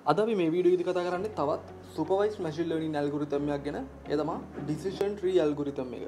අද අපි මේ වීඩියෝ එකේදී කතා කරන්නේ තවත් සුපර්වයිස්ඩ් මැෂින් ලර්නින් ඇල්ගොරිතම් එකක් ගැන. ඒ තමයි ඩිසිෂන් ට්‍රී ඇල්ගොරිතම් එක.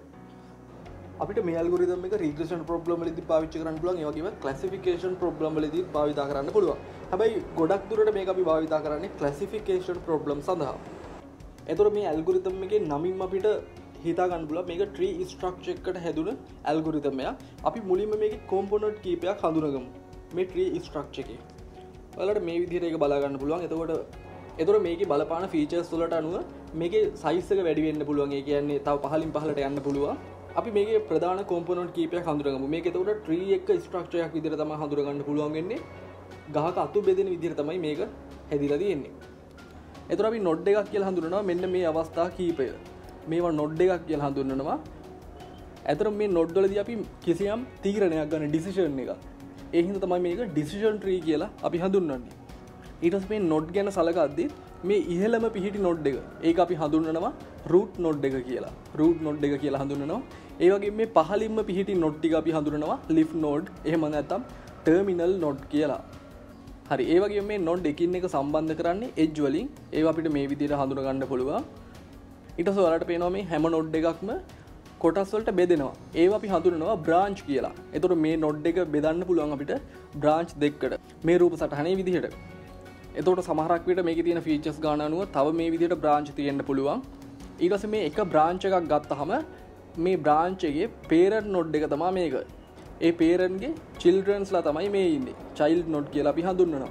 අපිට මේ ඇල්ගොරිතම් එක රිග්‍රෙෂන් ප්‍රොබ්ලම් වලදී පාවිච්චි කරන්න පුළුවන්. ඒ වගේම ක්ලාසිෆිකේෂන් ප්‍රොබ්ලම් වලදී භාවිත කරන්න පුළුවන්. හැබැයි ගොඩක් දුරට මේක අපි භාවිත කරන්නේ ක්ලාසිෆිකේෂන් ප්‍රොබ්ලම් සඳහා. එතකොට මේ ඇල්ගොරිතම් එකේ නමින් අපිට හිතා ගන්න පුළුවන් මේක ට්‍රී ස්ට්‍රක්චර් එකකට හැදුන ඇල්ගොරිතම් එකක්. අපි මුලින්ම මේකේ කොම්පොනන්ට් කීපයක් හඳුනගමු. මේ ට්‍රී ස්ට්‍රක්චර් එකේ ඔයාලට මේ විදිහට ඒක බලා ගන්න පුළුවන්. එතකොට මේකේ බලපාන ෆීචර්ස් වලට අනුව මේකේ සයිස් එක වැඩි වෙන්න පුළුවන්. ඒ කියන්නේ තව පහලින් පහලට යන්න පුළුවන්. අපි මේකේ ප්‍රධාන කොම්පොනන්ට් කීපයක් හඳුනගමු. මේක එතකොට ට්‍රී එක ස්ට්‍රක්චර් එකක් විදිහට තමයි හඳුන ගන්න පුළුවන් වෙන්නේ. ගහක අතු බෙදෙන විදිහට තමයි මේක හැදිලා තියෙන්නේ. එතකොට අපි නොඩ් එකක් කියලා හඳුනනවා මෙන්න මේ අවස්ථා කීපය. මේවා නොඩ් එකක් කියලා හඳුන්වනවා. එතකොට මේ නොඩ් වලදී අපි කිසියම් තීරණයක් ගන්න ඩිසිෂන් එකක්. ඒ හින්දා තමයි මේක ඩිසිෂන් ට්‍රී කියලා අපි හඳුන්වන්නේ. ඊට පස්සේ මේ නොඩ් ගැන සලකද්දී මේ ඉහළම පිහිටි නොඩ් එක ඒක අපි හඳුන්වනවා රූට් නොඩ් එක කියලා. රූට් නොඩ් එක කියලා හඳුන්වනවා. ඒ වගේම මේ පහළින්ම පිහිටි නොඩ් ටික අපි හඳුන්වනවා ලිෆ් නොඩ්. එහෙම නැත්නම් ටර්මිනල් නොඩ් කියලා. හරි. ඒ වගේම මේ නොඩ් එකින් එක සම්බන්ධ කරන්නේ එජ් වලින්. ඒවා අපිට මේ විදිහට හඳුන ගන්න පුළුවන්. ඊට පස්සේ ඔයාලට පේනවා මේ හැම නොඩ් එකක්ම කොටස් වලට බෙදෙනවා. ඒවා අපි හඳුනනවා බ්‍රාන්ච් කියලා. එතකොට මේ නොඩ් එක බෙදන්න පුළුවන් අපිට බ්‍රාන්ච් දෙකකට. මේ රූප සටහනේ විදිහට. එතකොට සමහරක් විට මේකේ තියෙන ෆීචර්ස් ගන්න අනුව තව මේ විදිහට බ්‍රාන්ච් තියෙන්න පුළුවන්. ඊට පස්සේ මේ එක බ්‍රාන්ච් එකක් ගත්තාම මේ බ්‍රාන්ච් එකේ පේරන්ට් නොඩ් එක තමයි මේක. ඒ පේරන්ට්ගේ චිල්ඩ්‍රන්ස්ලා තමයි මේ ඉන්නේ. චයිල්ඩ් නොඩ් කියලා අපි හඳුන්වනවා.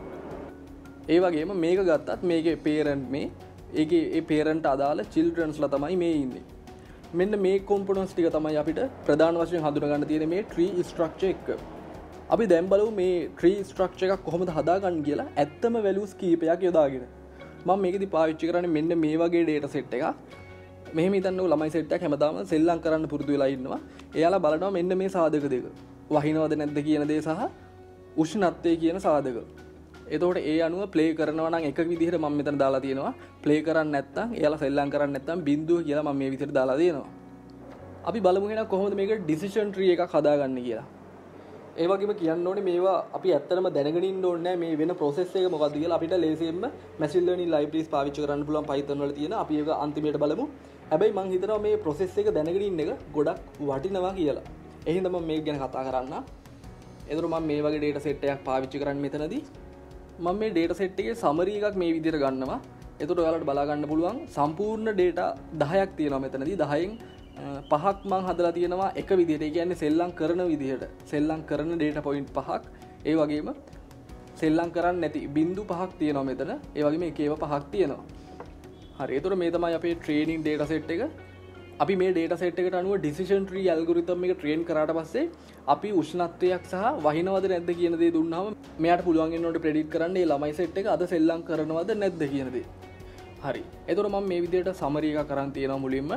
ඒ වගේම මේක ගත්තත් මේකේ පේරන්ට් මේ ඒකේ ඒ පේරන්ට් අදාළ චිල්ඩ්‍රන්ස්ලා තමයි මේ ඉන්නේ. මෙන්න මේ කොම්පොනන්ට්ස් ටික තමයි අපිට ප්‍රධාන වශයෙන් හඳුනා ගන්න තියෙන මේ ට්‍රී ස්ට්‍රක්චර් එක. අපි දැන් බලමු මේ ට්‍රී ස්ට්‍රක්චර් එකක් කොහොමද හදාගන්න කියලා ඇත්තම වැලියුස් කීපයක් යොදාගෙන. මම මේකෙදි පාවිච්චි කරන්නේ මෙන්න මේ වගේ data set එකක්. මෙහෙම හිතන්නකෝ ළමයි සෙට් එකක් හැමදාම සෙල්ලම් කරන්න පුරුදු වෙලා ඉන්නවා. එයාලා බලනවා මෙන්න මේ සාධක දෙක. වහිනවද නැද්ද කියන දේ සහ උෂ්ණත්වය කියන සාධක. එතකොට ඒ අනුව ප්ලේ කරනවා නම් එක විදිහට මම මෙතන දාලා තියෙනවා. ප්ලේ කරන්නේ නැත්නම් එයාලා සෙල්ලම් කරන්නේ නැත්නම් බිඳුව කියලා මම මේ විදිහට දාලා තියෙනවා. අපි බලමු එහෙනම් කොහොමද මේක ඩිසිෂන් ට්‍රී එකක් හදාගන්නේ කියලා. ඒ වගේම කියන්න ඕනේ මේවා අපි ඇත්තටම දැනගෙන ඉන්න ඕනේ නැහැ මේ වෙන process එක මොකක්ද කියලා. අපිට ලේසියෙන්ම machine learning libraries පාවිච්චි කරන්න පුළුවන් Python වල තියෙන. අපි ඒක අන්තිමයට බලමු. හැබැයි මම හිතනවා මේ process එක දැනගෙන ඉන්න එක ගොඩක් වටිනවා කියලා. ඒ හින්දා මම මේක ගැන කතා කරන්න. එතකොට මම මේ වගේ data set එකක් පාවිච්චි කරන්නේ මෙතනදී. මම මේ data set එකේ summary එකක් මේ විදිහට ගන්නවා. එතකොට ඔයාලට බලා ගන්න පුළුවන් සම්පූර්ණ data 10ක් තියෙනවා මෙතනදී. 10න් 5ක් මම හදලා තියෙනවා එක විදිහට. ඒ කියන්නේ සෙල්ලම් කරන විදිහට. සෙල්ලම් කරන data point 5ක්. ඒ වගේම සෙල්ලම් කරන්නේ නැති බිංදු 5ක් තියෙනවා මෙතන. ඒ වගේම එක ඒවා 5ක් තියෙනවා. හරි. එතකොට මේ තමයි අපේ training data set එක. අපි මේ data set එකට අනුව decision tree algorithm එක train කරාට පස්සේ අපි උෂ්ණත්වයක් සහ වහිනවද නැද්ද කියන දේ දුන්නාම මෙයාට පුළුවන් වෙනකොට predict කරන්න මේ ළමයි set එක අද සෙල්ලම් කරනවද නැද්ද කියන දේ. හරි. එතකොට මම මේ විදිහට summary එකක් අරන් තියෙනවා මුලින්ම.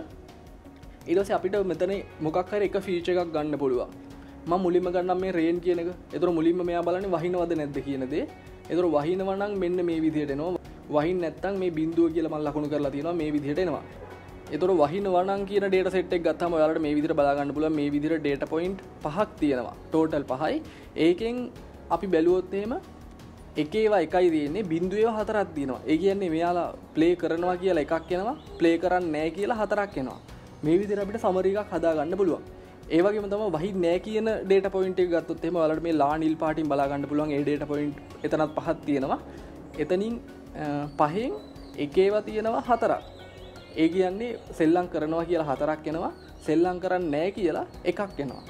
ඊට පස්සේ අපිට මෙතන මොකක් හරි එක feature එකක් ගන්න පුළුවන්. මම මුලින්ම ගන්නම් මේ rain කියන එක. එතකොට මුලින්ම මෙයා බලන්නේ වහිනවද නැද්ද කියන දේ. එතකොට වහිනවා නම් මෙන්න මේ විදිහට එනවා. වහින් නැත්නම් මේ බිඳුව කියලා මම ලකුණු කරලා තියෙනවා මේ විදිහට එනවා. එතකොට වහිනවා නම් කියන data set එක ගත්තාම ඔයාලට මේ විදිහට බලා ගන්න පුළුවන් මේ විදිහට data point 5ක් තියෙනවා. total 5යි. ඒකෙන් අපි බැලුවොත් එහෙම එකේවා එකයි තියෙන්නේ බිඳුවේව 4ක් තියෙනවා. ඒ කියන්නේ මෙයාලා play කරනවා කියලා එකක් එනවා. play කරන්නේ නැහැ කියලා 4ක් එනවා. මේ විදිහට අපිට summary එකක් හදා ගන්න පුළුවන්. ඒ වගේම තමයි වහින්නේ නැහැ කියන data point එක ගත්තොත් එහෙම ඔයාලට මේ ලා නිල් පාටින් බලා ගන්න පුළුවන් ඒ data point එතනත් 5ක් තියෙනවා. එතනින් 5න් එකේවා තියෙනවා 4ක්. ඒ කියන්නේ සෙල්ලම් කරනවා කියලා 4ක් එනවා. සෙල්ලම් කරන්නේ නැහැ කියලා එකක් එනවා.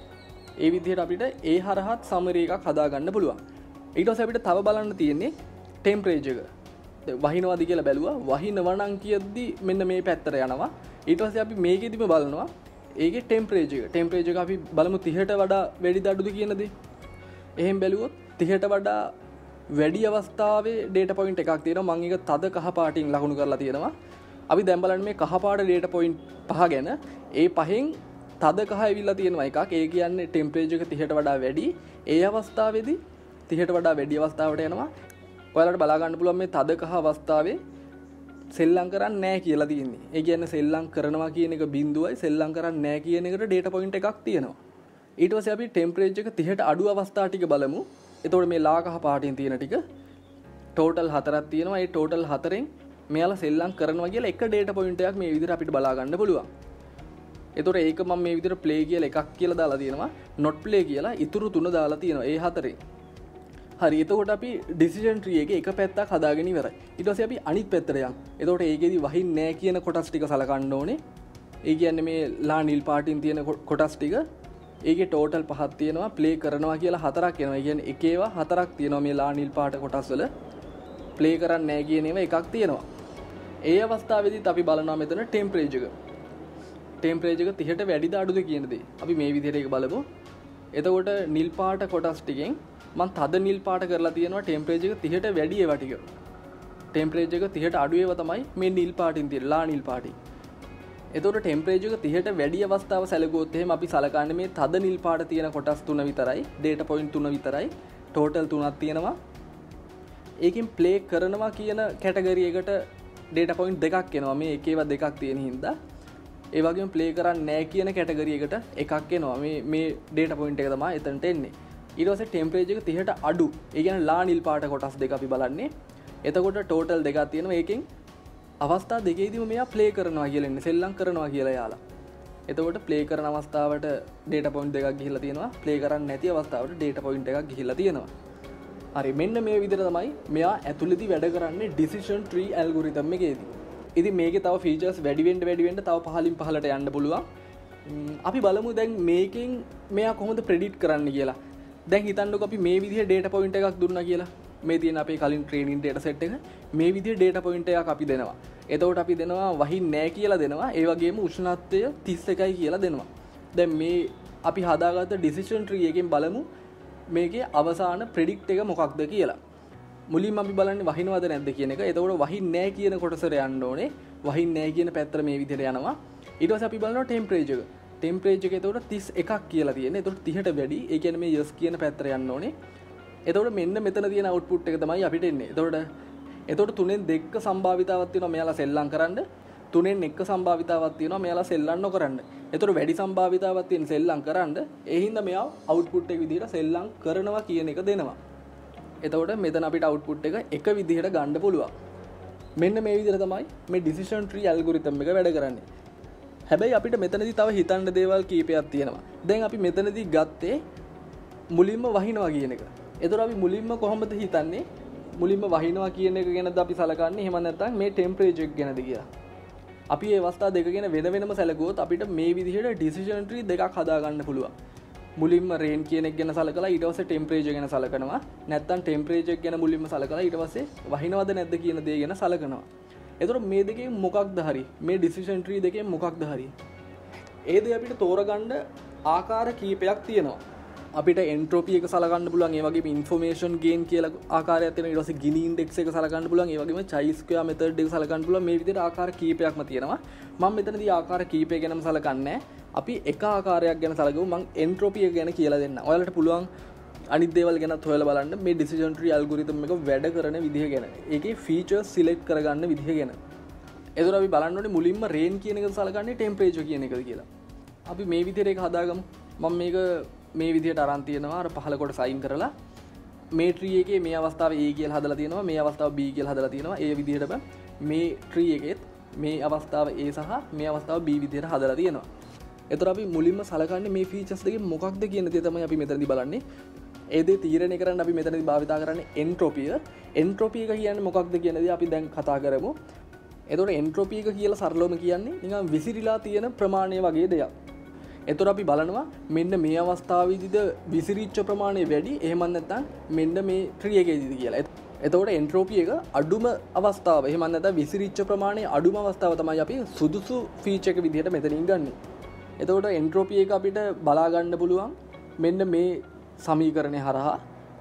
ඒ විදිහට අපිට ඒ හරහත් summary එකක් හදා ගන්න පුළුවන්. ඊට පස්සේ අපිට තව බලන්න තියෙන්නේ temperature එක. වහිනවාද කියලා බැලුවා. වහිනවා නම් කියද්දි මෙන්න මේ පැත්තට යනවා. ඊට පස්සේ අපි මේකෙදිම බලනවා ඒකේ temperature එක. temperature එක අපි බලමු 30ට වඩා වැඩිද අඩුද කියන දේ. එහෙන් බැලුවොත් 30ට වඩා වැඩි අවස්ථාවේ data point එකක් තියෙනවා. මම ඒක තද කහ පාටින් ලකුණු කරලා තියෙනවා. අපි දැන් බලන්න මේ කහ පාට data point 5 ගැන. ඒ පහෙන් තද කහ ඇවිල්ලා තියෙනවා එකක්. ඒ කියන්නේ temperature එක 30ට වඩා වැඩි. ඒ අවස්ථාවේදී 30ට වඩා වැඩි අවස්ථාවට යනවා. ඔයාලට බලා ගන්න පුළුවන් මේ තද කහ අවස්ථාවේ සෙල්ලම් කරන්නේ නැහැ කියලා තියෙන්නේ. ඒ කියන්නේ සෙල්ලම් කරනවා කියන එක බිඳුවයි සෙල්ලම් කරන්නේ නැහැ කියන එකට data point එකක් තියෙනවා. ඊට පස්සේ අපි temperature එක 30ට අඩු අවස්ථා ටික බලමු. එතකොට මේ ලා කහ පාටින් තියෙන ටික ටෝටල් 4ක් තියෙනවා. ඒ ටෝටල් 4න් මෙයාලා සෙල්ලම් කරනවා කියලා එක data point එකක් මේ විදිහට අපිට බලා ගන්න පුළුවන්. එතකොට ඒක මම මේ විදිහට play කියලා එකක් කියලා දාලා තියෙනවා. not play කියලා ඉතුරු 3 දාලා තියෙනවා. ඒ 4න්. හරි. එතකොට අපි decision tree එකේ එක පැත්තක් හදාගෙන ඉවරයි. ඊට පස්සේ අපි අනිත් පැත්තට යමු. එතකොට ඒකෙදි වහින්නේ නැහැ කියන කොටස් ටික සලකන්න ඕනේ. ඒ කියන්නේ මේ ලා නිල් පාටින් තියෙන කොටස් ටික ඒකේ ටෝටල් 5ක් තියෙනවා. ප්ලේ කරනවා කියලා 4ක් එනවා. ඒ කියන්නේ එකේවා 4ක් තියෙනවා මේ ලා නිල් පාට කොටස් වල. ප්ලේ කරන්නේ නැහැ කියන ඒවා එකක් තියෙනවා. ඒ අවස්ථාවේදීත් අපි බලනවා මෙතන ටෙම්පරේචර් එක. ටෙම්පරේචර් එක 30ට වැඩිද අඩුද කියන දේ. අපි මේ විදිහට ඒක බලමු. එතකොට නිල් පාට කොටස් ටිකෙන් මම තද නිල් පාට කරලා තියෙනවා ටෙම්පරේචර් එක 30ට වැඩි ඒවා ටික. ටෙම්පරේචර් එක 30ට අඩු ඒවා තමයි මේ නිල් පාටින් තියෙන ලා නිල් පාටින්. එතකොට ටෙම්පරේචර් එක 30ට වැඩි අවස්ථාව සැලකුවොත් එහෙම අපි සලකන්නේ මේ තද නිල් පාට තියෙන කොටස් 3 විතරයි. data point 3 විතරයි. total 3ක් තියෙනවා. ඒකෙන් play කරනවා කියන කැටගරි එකට data point දෙකක් එනවා. මේ එකේවා දෙකක් තියෙන හින්දා ඒ වගේම play කරන්නේ නැහැ කියන කැටගරි එකට එකක් එනවා. මේ data point එක තමයි එතනට එන්නේ. ඊට පස්සේ ටෙම්පරේචර් එක 30ට අඩු. ඒ කියන්නේ ලා නිල් පාට කොටස් දෙක අපි බලන්නේ. එතකොට ටෝටල් දෙකක් තියෙනවා. ඒකෙන් අවස්ථා දෙකේදීම මෙයා ප්ලේ කරනවා කියලා ඉන්නේ. සෙල්ලම් කරනවා කියලා යාලා. එතකොට ප්ලේ කරන අවස්ථාවට data point දෙකක් ගිහිල්ලා තියෙනවා. ප්ලේ කරන්නේ නැති අවස්ථාවට data point එකක් ගිහිල්ලා තියෙනවා. හරි. මෙන්න මේ විදිහට තමයි මෙයා ඇතුළේදී වැඩ කරන්නේ decision tree algorithm එකේදී. ඉතින් මේකේ තව features වැඩි වෙන්න තව පහලින් පහලට යන්න පුළුවන්. අපි බලමු දැන් මේකෙන් මෙයා කොහොමද predict කරන්න කියලා. දැන් හිතන්නකො අපි මේ විදිහේ data point එකක් දුන්නා කියලා. මේ තියෙන අපේ කලින් training data set එක මේ විදිහේ data point එකක් අපි දෙනවා. එතකොට අපි දෙනවා වහින්නේ නැහැ කියලා දෙනවා. ඒ වගේම උෂ්ණත්වය 31යි කියලා දෙනවා. දැන් මේ අපි හදාගත්ත decision tree එකෙන් බලමු මේකේ අවසාන predict එක මොකක්ද කියලා. මුලින්ම අපි බලන්නේ වහිනවද නැද්ද කියන එක. එතකොට වහින්නේ නැහැ කියන කොටසට යන්න ඕනේ. වහින්නේ නැහැ කියන පැත්තට මේ විදිහට යනවා. ඊට පස්සේ අපි බලනවා temperature එක. temperature එක එතකොට 31ක් කියලා තියෙන්නේ. එතකොට 30ට වැඩි. ඒ කියන්නේ මේ yes කියන පැත්තට යන්න ඕනේ. එතකොට මෙන්න මෙතන තියෙන output එක තමයි අපිට එන්නේ. එතකොට තුනෙන් දෙක සම්භාවිතාවක් තියෙනවා මෙයාලා සෙල්ලම් කරන්න. තුනෙන් එක සම්භාවිතාවක් තියෙනවා මෙයාලා සෙල්ලම් නොකරන්න. එතකොට වැඩි සම්භාවිතාවක් තියෙන සෙල්ලම් කරන්න. ඒ හින්දා මෙයා output එක විදිහට සෙල්ලම් කරනවා කියන එක දෙනවා. එතකොට මෙතන අපිට output එක විදිහට ගන්න පුළුවන්. මෙන්න මේ විදිහට තමයි මේ decision tree algorithm එක වැඩ කරන්නේ. හැබැයි අපිට මෙතනදී තව හිතන්න දේවල් කීපයක් තියෙනවා. දැන් අපි මෙතනදී ගත්තේ මුලින්ම වහිනවා කියන එක. එතකොට අපි මුලින්ම කොහොමද හිතන්නේ? මුලින්ම වහිනවා කියන එක ගැනද අපි සලකන්නේ? එහෙම නැත්නම් මේ temperature එක ගැනද කියලා. අපි මේ අවස්ථා දෙක ගැන වෙනම සැලකුවොත් අපිට මේ විදිහට decision tree දෙකක් හදා ගන්න පුළුවන්. මුලින්ම rain කියන එක ගැන සලකලා ඊට පස්සේ temperature ගැන සලකනවා. නැත්නම් temperature ගැන මුලින්ම සලකලා ඊට පස්සේ වහිනවද නැද්ද කියන දේ ගැන සලකනවා. එතකොට මේ දෙකෙන් මොකක්ද හරි? මේ decision tree දෙකෙන් මොකක්ද හරි? ඒ දේ අපිට තෝරගන්න ආකාර කීපයක් තියෙනවා. අපිට entropy එක සලකන්න පුළුවන්. ඒ වගේම information gain කියලා ආකාරයක් තියෙනවා. ඊට පස්සේ Gini index එක සලකන්න පුළුවන්. ඒ වගේම chi square method එක සලකන්න පුළුවන්. මේ විදිහට ආකාර කීපයක්ම තියෙනවා. මම මෙතනදී ආකාර කීපය ගැනම සලකන්නේ. අපි එක ආකාරයක් ගැන සලකමු. මම entropy එක ගැන කියලා දෙන්නම්. ඔයාලට පුළුවන් අනිත් දේවල් ගැනත් හොයලා බලන්න මේ decision tree algorithm එක වැඩ කරන විදිහ ගැන. ඒකේ features select කරගන්න විදිහ ගැන. එතකොට අපි බලන්න ඕනේ මුලින්ම rain කියන එකද සලකන්නේ temperature කියන එකද කියලා. අපි මේ විදිහට ඒක හදාගමු. මම මේක මේ විදිහට අරන් තියෙනවා. අර පහල කොට සයින් කරලා මේ tree එකේ මේ අවස්ථාවේ A කියලා හදලා තියෙනවා. මේ අවස්ථාව B කියලා හදලා තියෙනවා. ඒ විදිහටම මේ tree එකෙත් මේ අවස්ථාව A සහ මේ අවස්ථාව B විදිහට හදලා තියෙනවා. එතකොට අපි මුලින්ම සලකන්නේ මේ features දෙකෙන් මොකක්ද කියන දේ තමයි අපි මෙතනදී බලන්නේ. ඒ දේ තීරණය කරන්න අපි මෙතනදී භාවිතා කරන්නේ entropy. entropy එක කියන්නේ මොකක්ද කියන දේ අපි දැන් කතා කරමු. එතකොට entropy එක කියලා සරලවම කියන්නේ නිකන් විසිරීලා තියෙන ප්‍රමාණය වගේ දෙයක්. එතකොට අපි බලනවා මෙන්න මේ අවස්ථාවේදීද විසිරිච්ච ප්‍රමාණය වැඩි එහෙම නැත්නම් මෙන්න මේ tree එකේදීද කියලා. එතකොට entropy එක අඩුම අවස්ථාව එහෙම නැත්නම් විසිරිච්ච ප්‍රමාණය අඩුම අවස්ථාව තමයි අපි සුදුසු feature එක විදිහට මෙතනින් ගන්නෙ. එතකොට entropy එක අපිට බලා ගන්න පුළුවන් මෙන්න මේ සමීකරණය හරහා.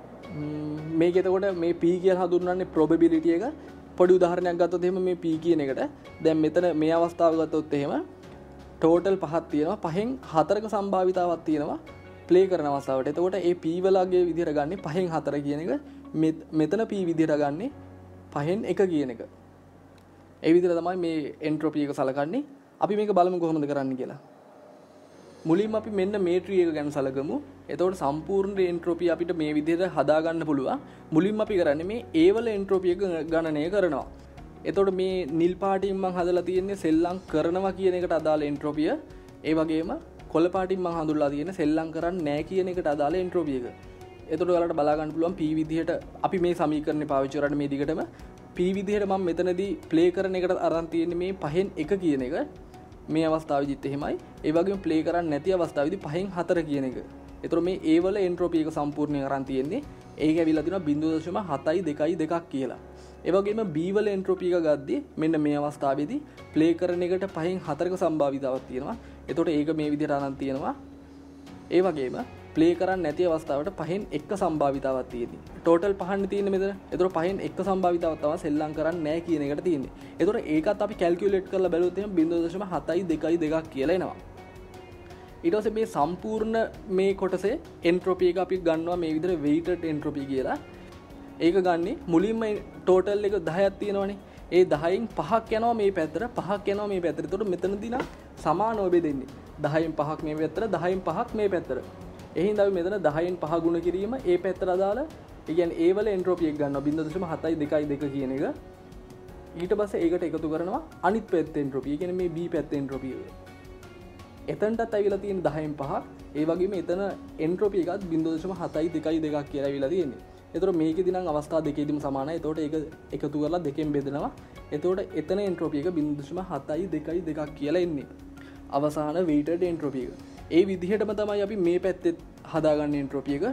මේක එතකොට මේ p කියලා හඳුන්වන්නේ probability එක. පොඩි උදාහරණයක් ගත්තොත් එහෙම මේ p කියන එකට දැන් මෙතන මේ අවස්ථාව ගත්තොත් එහෙම ටෝටල් 5ක් තියෙනවා. 5න් 4ක සම්භාවිතාවක් තියෙනවා ප්ලේ කරන අවස්ථාවට. එතකොට ඒ p වලගේ විදිහට ගන්නෙ 5න් 4 කියන එක. මෙතන p විදිහට ගන්නෙ 5න් 1 කියන එක. ඒ විදිහට තමයි මේ entropy එක සලකන්නේ. අපි මේක බලමු කොහොමද කරන්න කියලා. මුලින්ම අපි මෙන්න මේ ට්‍රී එක ගැන සලකමු. එතකොට සම්පූර්ණ එන්ට්‍රොපි අපිට මේ විදිහට හදා ගන්න පුළුවන්. මුලින්ම අපි කරන්නේ මේ A වල එන්ට්‍රොපි එක ගණනය කරනවා. එතකොට මේ නිල් පාටින් මම හදලා තියෙන්නේ සෙල්ලම් කරනවා කියන එකට අදාළ එන්ට්‍රොපිය. ඒ වගේම කොළ පාටින් මම හඳුල්ලා තියෙන්නේ සෙල්ලම් කරන්නේ නැහැ කියන එකට අදාළ එන්ට්‍රොපි එක. එතකොට ඔයාලට බලා ගන්න පුළුවන් P විදිහට අපි මේ සමීකරණේ පාවිච්චි කරන්නේ මේ දිගටම P විදිහට මම මෙතනදී ප්ලේ කරන එකට අරන් තියෙන්නේ මේ 5න් 1 කියන එක. මේ අවස්ථාවේදීත් එහෙමයි. ඒ වගේම ප්ලේ කරන්නේ නැති අවස්ථාවේදී 5න් 4 කියන එක. එතකොට මේ A වල එන්ට්‍රොපි එක සම්පූර්ණයෙන් අරන් තියෙන්නේ. ඒක ඇවිල්ලා තියෙනවා 0.722 කියලා. ඒ වගේම B වල එන්ට්‍රොපි එක ගද්දී මෙන්න මේ අවස්ථාවේදී ප්ලේ කරන එකට 5න් 4ක සම්භාවිතාවක් තියෙනවා. එතකොට ඒක මේ විදිහට අරන් තියෙනවා. ඒ වගේම ප්ලේ කරන්නේ නැති අවස්ථාවට 5න් 1 සම්භාවිතාවක් තියෙනවා. ටෝටල් 5න්නේ තියෙන්නේ මෙතන. එතකොට 5න් 1 සම්භාවිතාවක් තමයි සෙල්ලම් කරන්නේ නැහැ කියන එකට තියෙන්නේ. එතකොට ඒකත් අපි කැල්කියුලේට් කරලා බැලුවොත් එහෙනම් 0.722 කියලා එනවා. ඊට පස්සේ මේ සම්පූර්ණ මේ කොටසේ එන්ට්‍රොපි එක අපි ගන්නවා මේ විදිහට weighted entropy කියලා. ඒක ගන්නේ මුලින්ම ටෝටල් එක 10ක් තියෙනවනේ. ඒ 10න් 5ක් යනවා මේ පැත්තට 5ක් යනවා මේ පැත්තට. එතකොට මෙතනදී නම් සමානව බෙදෙන්නේ. 10න් 5ක් මේ පැත්තට 10න් 5ක් මේ පැත්තට. එහෙනම් අපි මෙතන 10න් 5 ගුණ කිරීම ඒ පැත්තට අදාළ ඒ කියන්නේ ඒ වල එන්ට්‍රොපි එක ගන්නවා 0.722 කියන එක. ඊට පස්සේ ඒකට එකතු කරනවා අනිත් පැත්තේ එන්ට්‍රොපි. ඒ කියන්නේ මේ B පැත්තේ එන්ට්‍රොපි එක. එතනටත් ඇවිල්ලා තියෙන 10න් 5ක්. ඒ වගේම එතන එන්ට්‍රොපි එකත් 0.722 කියලා ඇවිල්ලා තියෙන්නේ. එතකොට මේකෙදි නම් අවස්ථා දෙකේදීම සමානයි. එතකොට ඒක එකතු කරලා දෙකෙන් බෙදෙනවා. එතකොට එතන එන්ට්‍රොපි එක 0.722 කියලා එන්නේ. අවසාන weighted entropy එක. ඒ විදිහටම තමයි අපි මේ පැත්තේ හදාගන්න එන්ට්‍රොපි එක.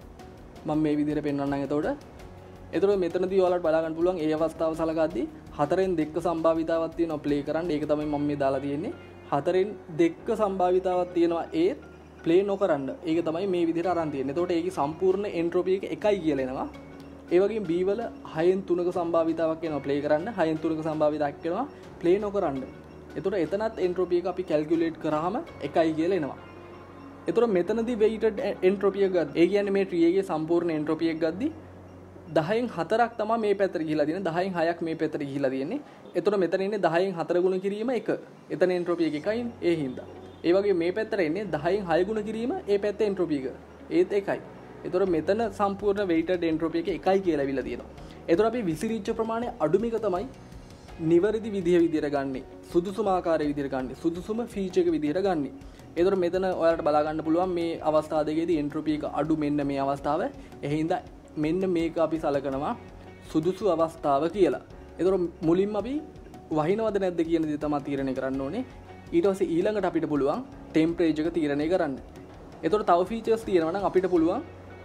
මම මේ විදිහට පෙන්වන්නම් එතකොට. එතකොට මෙතනදී ඔයාලට බලා ගන්න පුළුවන් ඒ අවස්ථාව සලකද්දී 4න් 2 සම්භාවිතාවක් තියෙනවා ප්ලේ කරන්න. ඒක තමයි මම මේ දාලා තියෙන්නේ. 4න් 2 සම්භාවිතාවක් තියෙනවා ඒත් ප්ලේ නොකරන්න. ඒක තමයි මේ විදිහට අරන් තියෙන්නේ. එතකොට ඒකේ සම්පූර්ණ එන්ට්‍රොපි එක 1යි කියලා එනවා. ඒ වගේම B වල 6න් 3ක සම්භාවිතාවක් එනවා ප්ලේ කරන්න. 6න් 3ක සම්භාවිතාවක් එනවා ප්ලේ නොකරන්න. එතකොට එතනත් එන්ට්‍රොපි එක අපි කැල්කියුලේට් කරාම 1යි කියලා එනවා. එතකොට මෙතනදී weighted entropy එක ගන්න. ඒ කියන්නේ මේ tree එකේ සම්පූර්ණ entropy එක ගද්දි 10න් 4ක් තමයි මේ පැත්තට ගිහිලා තියෙන්නේ. 10න් 6ක් මේ පැත්තට ගිහිලා තියෙන්නේ. එතකොට මෙතන ඉන්නේ 10න් 4 ගුණ කිරීම 1. එතන entropy එක 1යි ඒ හින්දා. ඒ වගේ මේ පැත්තට එන්නේ 10න් 6 ගුණ කිරීම ඒ පැත්තේ entropy එක. ඒත් 1යි. එතකොට මෙතන සම්පූර්ණ weighted entropy එක 1යි කියලා අවිලා තියෙනවා. එතකොට අපි විසිරිච්ච ප්‍රමාණය අඩුම එක තමයි නිවැරදි විදිහට ගන්නෙ. සුදුසුම ආකාරයේ විදිහට ගන්නෙ. සුදුසුම ෆීචර් එක විදිහට ගන්නෙ. එතකොට මෙතන ඔයාලට බලා ගන්න පුළුවන් මේ අවස්ථාව දෙකේදී entropy එක අඩු මෙන්න මේ අවස්ථාව. ඒ හින්දා මෙන්න මේක අපි සලකනවා සුදුසු අවස්ථාව කියලා. එතකොට මුලින්ම අපි වහිනවද නැද්ද කියන දේ තමයි තීරණය කරන්න ඕනේ. ඊට පස්සේ ඊළඟට අපිට පුළුවන් ටෙම්පරේචර් එක තීරණය කරන්න. එතකොට තව ෆීචර්ස් තියෙනවා නම් අපිට පුළුවන්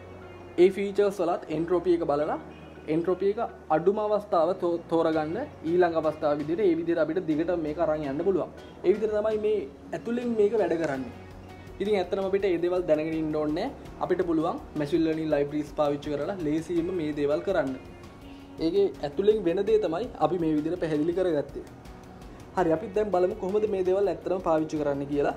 ඒ ෆීචර්ස් වලත් entropy එක බලලා entropy එක අඩුම අවස්ථාව තෝරගන්න ඊළඟ අවස්ථාව විදිහට ඒ විදිහට අපිට දිගට මේක අරන් යන්න පුළුවන්. ඒ විදිහට තමයි මේ ඇතුලෙන් මේක වැඩ කරන්නේ. ඉතින් ඇත්තටම අපිට මේ දේවල් දැනගෙන ඉන්න ඕනේ. අපිට පුළුවන් machine learning libraries පාවිච්චි කරලා ලේසියෙන්ම මේ දේවල් කරන්න. ඒකේ ඇතුලෙන් වෙන දේ තමයි අපි මේ විදිහට පැහැදිලි කරගත්තේ. හරි අපි දැන් බලමු කොහොමද මේ දේවල් ඇත්තටම පාවිච්චි කරන්න කියලා.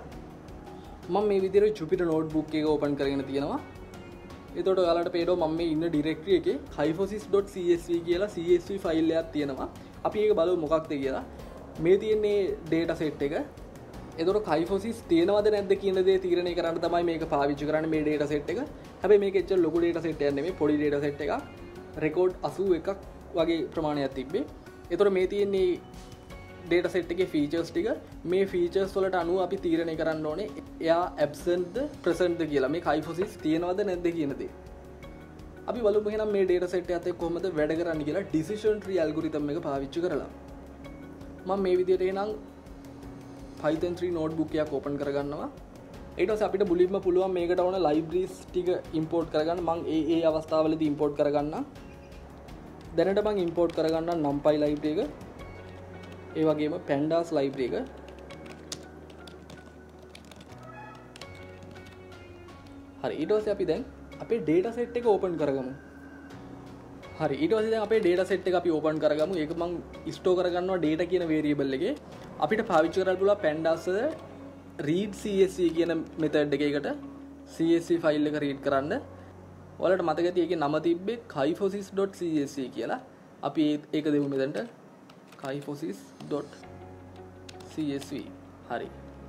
මම මේ විදිහට Jupyter notebook එක open කරගෙන තියෙනවා. එතකොට ඔයාලට පේනවා මම මේ ඉන්න directory එකේ hypothesis.csv කියලා csv file එකක් තියෙනවා. අපි ඒක බලමු මොකක්ද කියලා. මේ තියෙන්නේ data set එක. එතකොට hypothesis තියෙනවද නැද්ද කියන දේ තීරණය කරන්න තමයි මේක පාවිච්චි කරන්නේ මේ data set එක. හැබැයි මේක එච්චර ලොකු data set එකක් නෙමෙයි පොඩි data set එකක්. record 81ක් වගේ ප්‍රමාණයක් තිබ්බේ. එතකොට මේ තියෙන්නේ data set එකේ features ටික. මේ features වලට අනුව අපි තීරණය කරන්න ඕනේ එයා absent ද present ද කියලා. මේ hypothesis තියෙනවද නැද්ද කියන දේ. අපි බලමු එහෙනම් මේ data set එකත් එක්ක කොහොමද වැඩ කරන්න කියලා decision tree algorithm එක පාවිච්චි කරලා. මම මේ විදිහට එහෙනම් Python 3 notebook එකක් open කරගන්නවා. ඊට පස්සේ අපිට මුලින්ම පුළුවන් මේකට ඕන libraries ටික import කරගන්න. මම ඒ අවස්ථාවලදී import කරගන්නම්. දැනට මම import කරගන්නම් numpy library එක. ඒ වගේම pandas library එක. හරි ඊට පස්සේ අපි දැන් අපේ data set එක open කරගමු. හරි ඊට පස්සේ දැන් අපේ data set එක අපි open කරගමු. ඒක මම store කරගන්නවා data කියන variable එකේ. අපිට පාවිච්චි කරලා පුළුවන් pandas read csv කියන method එකකට csv file එක read කරන්න. ඔයාලට මතක ඇති ඒකේ නම තිබ්බේ hypothesis.csv කියලා. අපි ඒක දෙමු මෙතනට hypothesis.csv. හරි.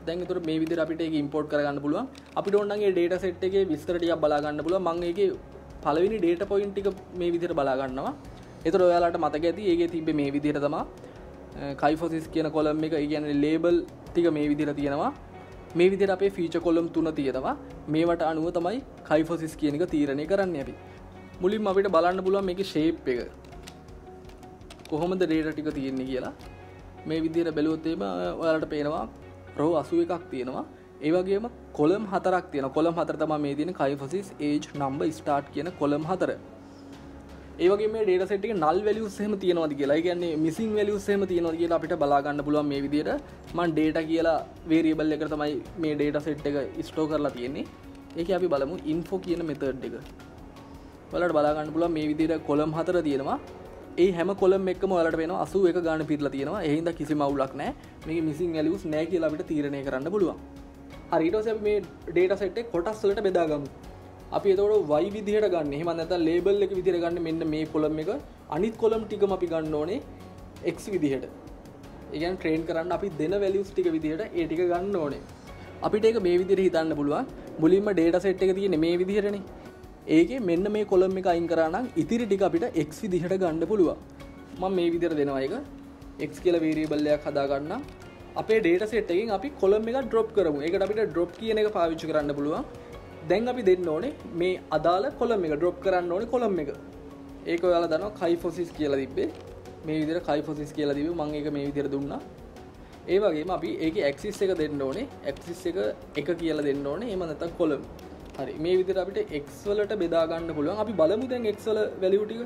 දැන් ඒතර මේ විදිහට අපිට ඒක ඉම්පෝර්ට් කරගන්න පුළුවන්. අපිට ඕන නම් ඒ data set එකේ විස්තර ටිකක් බලා ගන්න පුළුවන්. මම ඒකේ පළවෙනි data point ටික මේ විදිහට බලා ගන්නවා. ඒතර ඔයාලට මතක ඇති ඒකේ තිබ්බේ මේ විදිහට තමයි kyphosis කියන column එක, ඒ කියන්නේ label ටික මේ විදිහට තියෙනවා. මේ විදිහට අපේ feature column 3 තියෙනවා. මේවට අනුව තමයි kyphosis කියන එක තීරණය කරන්නේ අපි. මුලින්ම අපිට බලන්න පුළුවන් මේකේ shape එක. කොහොමද data ටික තියෙන්නේ කියලා. මේ විදිහට බැලුවොත් එහෙම ඔයාලට පේනවා row 81ක් තියෙනවා. ඒ වගේම column 4ක් තියෙනවා. column 4 තමයි මේ තියෙන kyphosis age number start කියන column 4. ඒ වගේම මේ data set එකේ null values එහෙම තියෙනවද කියලා. ඒ කියන්නේ missing values එහෙම තියෙනවද කියලා අපිට බලා ගන්න පුළුවන් මේ විදිහට. මම data කියලා variable එකට තමයි මේ data set එක store කරලා තියෙන්නේ. ඒකේ අපි බලමු info කියන method එක. ඔයාලට බලා ගන්න පුළුවන් මේ විදිහට column 4 තියෙනවා. ඒ හැම column එකකම ඔයාලට වෙනවා 81 ගාන පිරලා තියෙනවා. ඒ හින්දා කිසිම අවුලක් නැහැ. මේකේ missing values නැහැ කියලා අපිට තීරණය කරන්න පුළුවන්. හරි, ඊට පස්සේ අපි මේ data set එක කොටස් වලට බෙදා ගමු. අපි එතකොට y විදිහට ගන්න. එහෙම නැත්නම් label එක විදිහට ගන්න මෙන්න මේ column එක. අනිත් column ටිකම අපි ගන්න ඕනේ x විදිහට. ඒ කියන්නේ train කරන්න අපි දෙන values ටික විදිහට ඒ ටික ගන්න ඕනේ. අපිට ඒක මේ විදිහට හිතන්න පුළුවන්. මුලින්ම data set එක තියෙන්නේ මේ විදිහටනේ. ඒකේ මෙන්න මේ column එක අයින් කරා නම් ඉතිරි ටික අපිට x විදිහට ගන්න පුළුවන්. මම මේ විදිහට දෙනවා ඒක. x කියලා variable එකක් හදා ගන්න. අපේ data set එකෙන් අපි column එක drop කරමු. ඒකට අපිට drop කියන එක පාවිච්චි කරන්න පුළුවන්. දැන් අපි දෙන්න ඕනේ මේ අදාළ column එක drop කරන්න ඕනේ column එක. ඒක ඔයාලා දන්නවා kyphosis කියලා තිබ්බේ. මේ විදිහට kyphosis කියලා තිබ්බේ. මම ඒක මේ විදිහට දුන්නා. ඒ වගේම අපි ඒකේ axis එක දෙන්න ඕනේ. axis එක 1 කියලා දෙන්න ඕනේ. එහෙම නැත්නම් column. හරි, මේ විදිහට අපිට x වලට බෙදා ගන්න පුළුවන්. අපි බලමු දැන් x වල value ටික.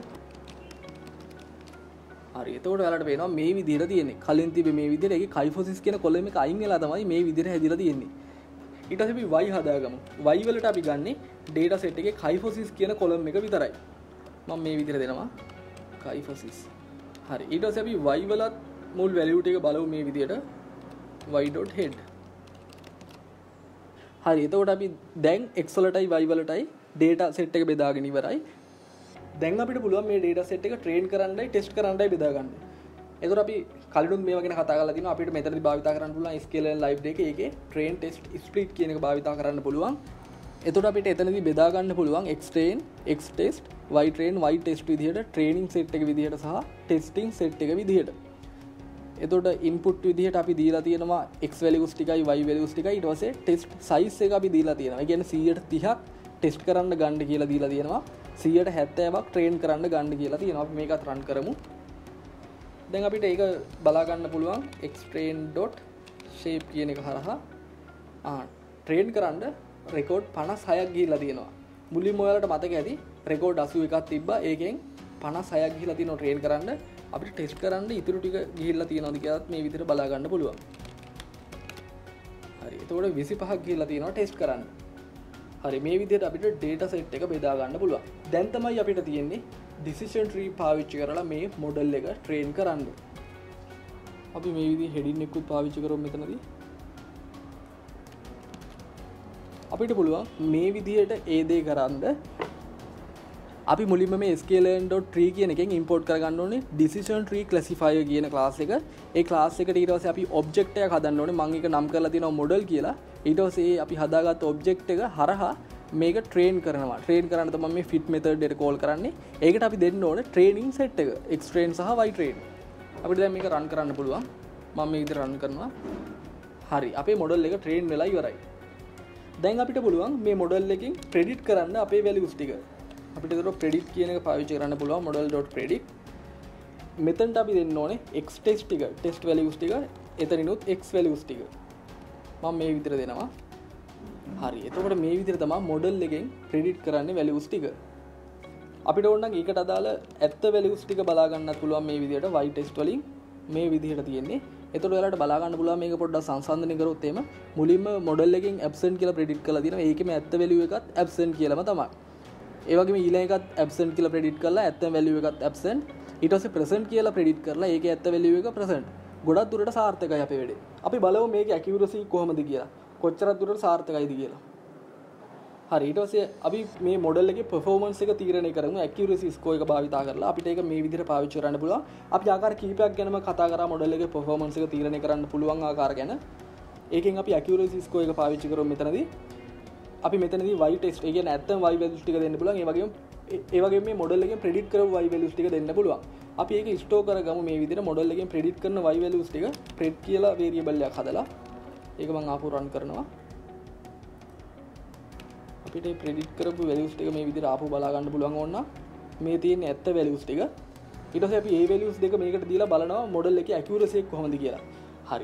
හරි, එතකොට ඔයාලට පේනවා මේ විදිහට තියෙන්නේ. කලින් තිබ්බේ මේ විදිහට ඒකේ kyphosis කියන column එක අයින් වෙලා තමයි මේ විදිහට හැදිලා තියෙන්නේ. ඊට පස්සේ අපි y හදාගමු. y වලට අපි ගන්නේ data set එකේ kyphosis කියන column එක විතරයි. මම මේ විදිහට දෙනවා kyphosis. හරි, ඊට පස්සේ අපි y වලත් මුල් value ටික බලමු මේ විදිහට y.head. හරි, එතකොට අපි දැන් x වලටයි y වලටයි data set එක බෙදාගෙන ඉවරයි. දැන් අපිට පුළුවන් මේ data set එක train කරන්නයි test කරන්නයි බෙදා ගන්න. එතකොට අපි කලිනුත් මේවා ගැන කතා කරලා තිනවා. අපිට මෙතනදී භාවිතා කරන්න පුළුවන් sklearn library එකේ ඒකේ train test split කියන එක භාවිතා කරන්න පුළුවන්. එතකොට අපිට එතනදී බෙදා ගන්න පුළුවන් x train, x test, y train, y test විදිහට training set එක විදිහට සහ testing set එක විදිහට. එතකොට input විදිහට අපි දීලා තියෙනවා x values ටිකයි y values ටිකයි. ඊට පස්සේ test size එක අපි දීලා තියෙනවා. ඒ කියන්නේ 130ක් test කරන්න ගන්න කියලා දීලා තියෙනවා. 170ක් train කරන්න ගන්න කියලා තියෙනවා. අපි මේකත් run කරමු. දැන් අපිට ඒක බලා ගන්න පුළුවන් xtrain.shape කියන එක හරහා train කරන්න record 56ක් ගිහිල්ලා තියෙනවා. මුලින්ම ඔයාලට මතක ඇති record 81ක් තිබ්බා. ඒකෙන් 56ක් ගිහිල්ලා තියෙනවා train කරන්න. අපිට test කරන්න ඉතුරු ටික ගිහිල්ලා තියෙනවද කියලාත් මේ විදිහට බලා ගන්න පුළුවන්. හරි, එතකොට 25ක් ගිහිල්ලා තියෙනවා test කරන්න. හරි, මේ විදිහට අපිට data set එක බෙදා ගන්න පුළුවන්. දැන් තමයි අපිට තියෙන්නේ decision tree පාවිච්චි කරලා මේ model එක train කරන්න. අපි මේ විදිහේ heading එකකුත් පාවිච්චි කරමු මෙතනදී. අපිට පුළුවන් මේ විදිහට ඒ දේ කරන්න අපි මුලින්ම මේ sklearn.tree කියන එකෙන් import කරගන්න ඕනේ decision tree classifier කියන class එක. ඒ class එකට ඊට පස්සේ අපි object එකක් හදන්න ඕනේ. මම ඒක නම් කරලා තියෙනවා model කියලා. ඊට පස්සේ අපි හදාගත්ත object එක හරහා මේක train කරනවා. train කරන්න තමයි මේ fit method එක call කරන්නේ. ඒකට අපි දෙන්න ඕනේ training set එක x train සහ y train. අපිට දැන් මේක run කරන්න පුළුවන්. මම මේ විදිහට run කරනවා. හරි, අපේ model එක train වෙලා ඉවරයි. දැන් අපිට පුළුවන් මේ model එකෙන් predict කරන්න අපේ values ටික. අපිට ඒක predict කියන එක පාවිච්චි කරන්න පුළුවන් model.predict. මෙතනට අපි දෙන්න ඕනේ x test ටික, test values ටික, එතනිනුත් x values ටික. මම මේ විදිහට දෙනවා. හරි, එතකොට මේ විදිහට තමයි model එකෙන් predict කරන්නේ values ටික. අපිට ඕන නම් ඒකට අදාළ ඇත්ත values ටික බලා ගන්නත් පුළුවන් මේ විදිහට y test වලින් මේ විදිහට තියෙන්නේ. එතකොට ඔයාලට බලා ගන්න පුළුවන් මේක පොඩ්ඩක් සංසන්දනය කරොත් එහෙම මුලින්ම model එකෙන් absent කියලා predict කරලා තියෙනවා. ඒකෙම ඇත්ත value එකත් absent කියලාම තමයි. ඒ වගේම ඊළඟ එකත් absent කියලා predict කරලා ඇත්ත value එකත් absent. ඊට පස්සේ present කියලා predict කරලා ඒකේ ඇත්ත value එක present. ගොඩක් දුරට සාර්ථකයි අපේ වැඩේ. අපි බලමු මේකේ accuracy කොහොමද කියලා. කොච්චරක් දුරට සාර්ථකයිද කියලා. හරි, ඊට පස්සේ අපි මේ මොඩල් එකේ performance එක තීරණය කරමු accuracy score එක භාවිතා කරලා. අපිට ඒක මේ විදිහට පාවිච්චි කරන්න පුළුවන්. අපි ආකාර කීපයක් ගැනම කතා කරා මොඩල් එකේ performance එක තීරණය කරන්න පුළුවන් ආකාර ගැන. ඒකෙන් අපි accuracy score එක පාවිච්චි කරමු මෙතනදී. අපි මෙතනදී y test ඒ කියන්නේ ඇත්තම y values ටික දෙන්න පුළුවන්. ඒ වගේම මේ මොඩල් එකෙන් predict කරපු y values ටික දෙන්න පුළුවන්. අපි ඒක ස්ටෝර් කරගමු මේ විදිහට මොඩල් එකෙන් predict කරන y values ටික pred කියලා variable එකක් හදලා. ඒක මම ආපහු run කරනවා. අපිට predict කරපු values ටික මේ විදිහට ආපහු බලා ගන්න පුළුවන් ඕන නම් මේ තියෙන ඇත්ත values ටික. ඊට පස්සේ අපි මේ values දෙක මේකට දීලා බලනවා මොඩල් එකේ accuracy එක කොහොමද කියලා. හරි.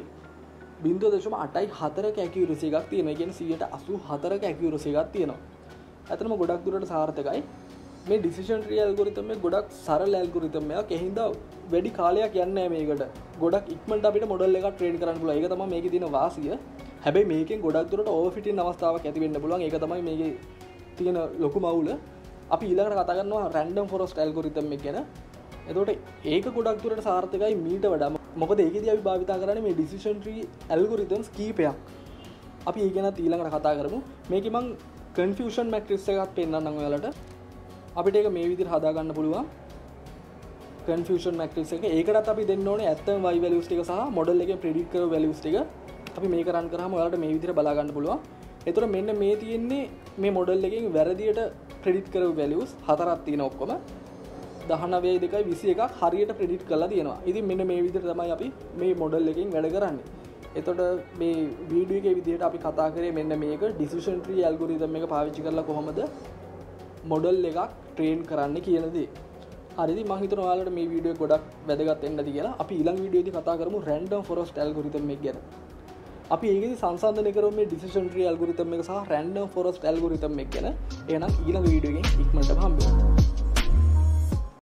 0.84ක accuracy එකක් තියෙනවා. ඒ කියන්නේ 184ක accuracy එකක් තියෙනවා. ඇත්තටම ගොඩක් දුරට සාර්ථකයි. මේ decision tree algorithm එක ගොඩක් සරල algorithm එකක්. ඒ හින්දා වැඩි කාලයක් යන්නේ නැහැ මේකට. ගොඩක් ඉක්මනට අපිට මොඩල් එකක් ට්‍රේන් කරන්න පුළුවන්. ඒක තමයි මේකේ තියෙන වාසිය. හැබැයි මේකෙන් ගොඩක් දුරට overfit වෙන අවස්ථාවක් ඇති වෙන්න පුළුවන්. ඒක තමයි මේකේ තියෙන ලොකු මවුල. අපි ඊළඟට කතා කරනවා random forest algorithm එක ගැන. එතකොට ඒක ගොඩක් දුරට සාර්ථකයි මීට වඩා. මොකද ඒකෙදී අපි භාවිතා කරන්නේ මේ decision tree algorithms කීපයක්. අපි ඒ ගැන ඊළඟට කතා කරමු. මේකේ මම confusion matrix එකක් පෙන්නන්නම් ඔයාලට. අපිට ඒක මේ විදිහට හදා ගන්න පුළුවන්. confusion matrix එක. ඒකටත් අපි දෙන්න ඕනේ ඇත්තම y values ටික සහ model එකේ predict කරපු values ටික. අපි මේක run කරාම ඔයාලට මේ විදිහට බලා ගන්න පුළුවන්. එතකොට මෙන්න මේ තියෙන්නේ මේ model එකෙන් වැරදියට predict කරපු values හතරක් තියෙනවා ඔක්කොම. 19 2 21ක් හරියට predict කරලා තියෙනවා. ඉතින් මෙන්න මේ විදිහට තමයි අපි මේ model එකෙන් වැඩ කරන්නේ. එතකොට මේ වීඩියෝ එකේ විදිහට අපි කතා කරේ මෙන්න මේක decision tree algorithm එක පාවිච්චි කරලා කොහොමද model එකක් train කරන්න කියන දේ. හරිද? මම හිතනවා ඔයාලට මේ වීඩියෝ එක ගොඩක් වැදගත් වෙන්න ඇති කියලා. අපි ඊළඟ වීඩියෝදී කතා කරමු random forest algorithm එක ගැන. අපි ඒකෙදි සංසන්දනය කරමු මේ decision tree algorithm එක සහ random forest algorithm එක ගැන. එහෙනම් ඊළඟ වීඩියෝ එකෙන් ඉක්මනටම හම්බ වෙමු.